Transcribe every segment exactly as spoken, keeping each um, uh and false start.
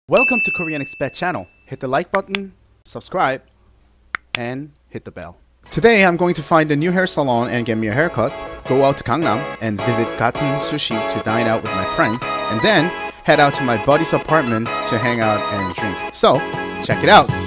Welcome to Korean Expat channel. Hit the like button, subscribe, and hit the bell. Today I'm going to find a new hair salon and get me a haircut, go out to Gangnam and visit Gatten Sushi to dine out with my friend, and then head out to my buddy's apartment to hang out and drink. So, check it out!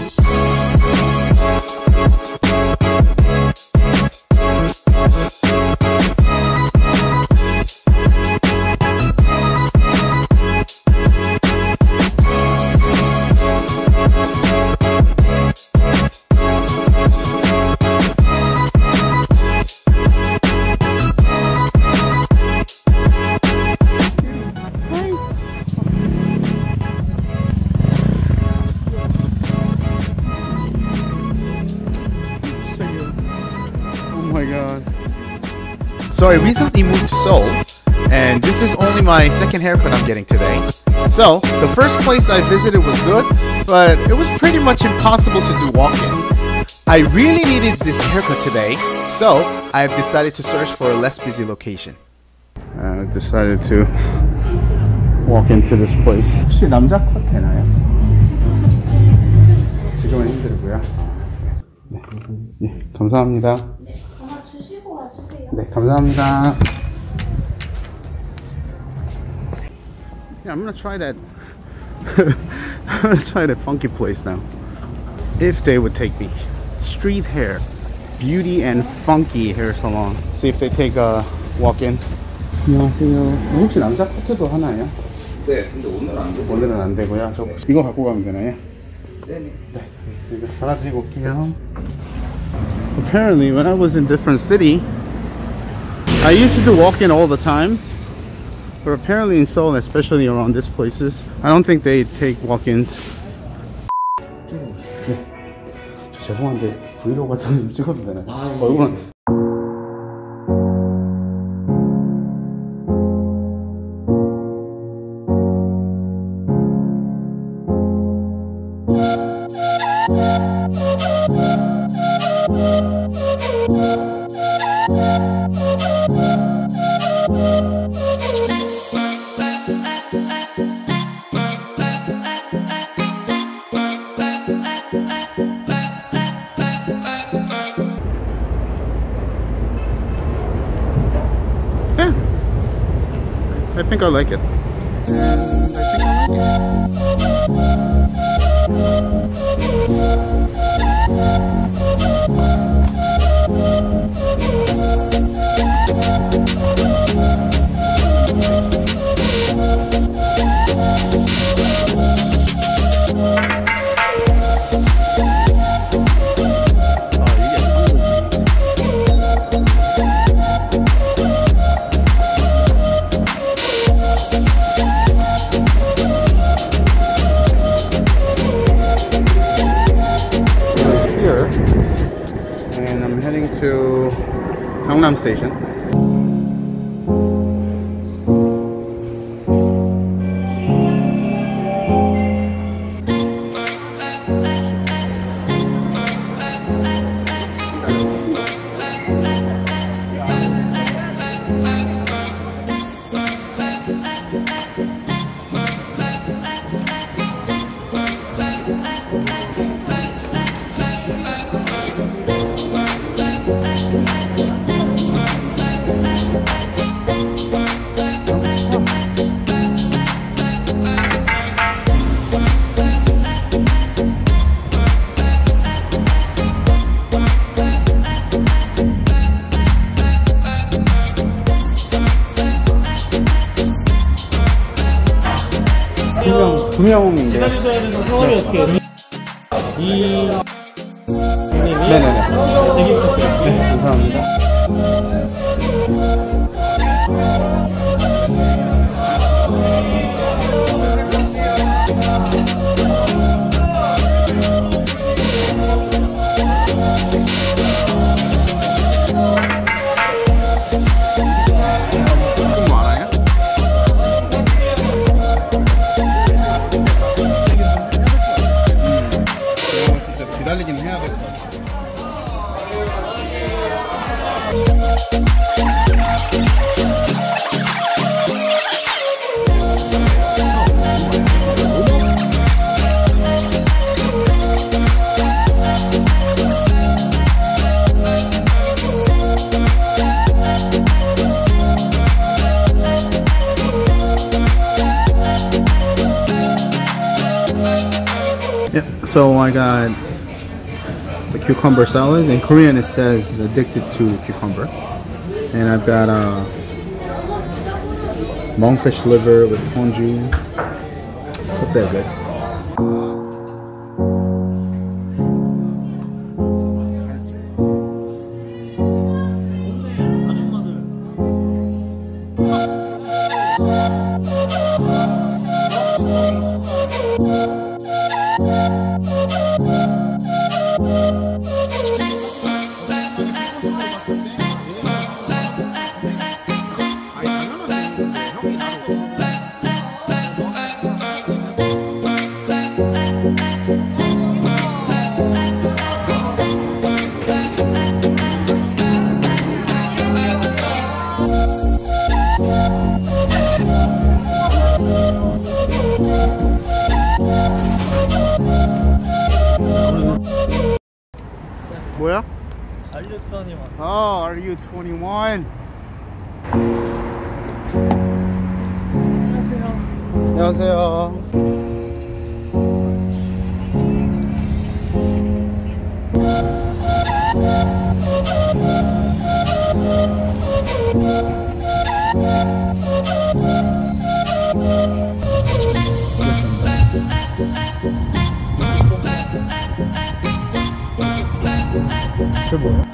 Oh my god. So I recently moved to Seoul, and this is only my second haircut I'm getting today. So the first place I visited was good, but it was pretty much impossible to do walk-in. I really needed this haircut today, so I have decided to search for a less busy location. I decided to walk into this place. 혹시 남자 컷 되나요? 지금은 힘들고요. 네, 네, 감사합니다. 전화 주시고 와주세요. 네, 감사합니다. Yeah, I'm gonna try that. I'm gonna try that funky place now. If they would take me. Street hair, beauty and funky hair salon. See if they take a walk-in. 안녕하세요. 혹시 남자 커트도 하나요? 네, 근데 오늘은 안 되고. 오늘은 안 되고요. 저 이거 갖고 가면 되나요? 네네. 네, 알겠습니다. 전화 드리고 올게요. Apparently, when I was in different city, I used to do walk-in all the time. But apparently in Seoul, especially around these places, I don't think they take walk-ins. 네. 저 죄송한데 브이로그 같은 거 찍어도 되나요? 아, 예. 얼굴은 yeah, I think I like it. And I think I and I'm heading to Gangnam Station. 두 명인데. 기다리셔야 돼서 성함이 어떻게 해요? 이... 네네네. 되게 부탁드려요. 네, 감사합니다. 기다리긴 해야 될 것 같아. Yeah, so I got the cucumber salad. In Korean it says addicted to cucumber. And I've got a monkfish liver with ponju. Hope they're good. 뭐야? Are you twenty-one? Oh, are you twenty-one? 안녕하세요. 안녕하세요. 이게 뭐야?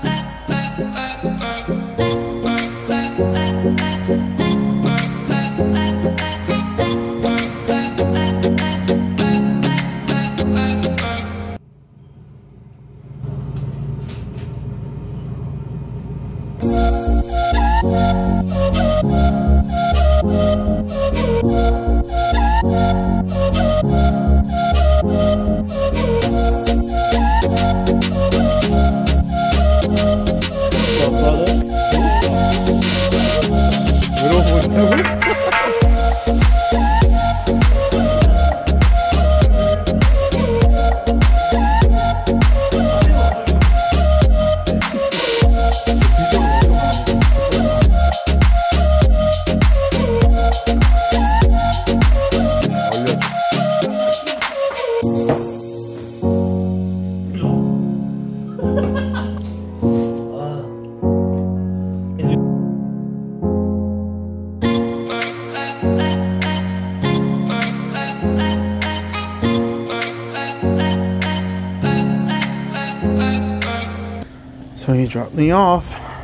So he dropped me off.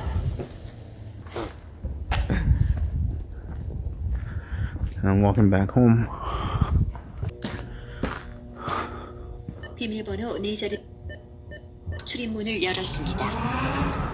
And I'm walking back home. 비밀번호 네 자리 출입문을 열었습니다.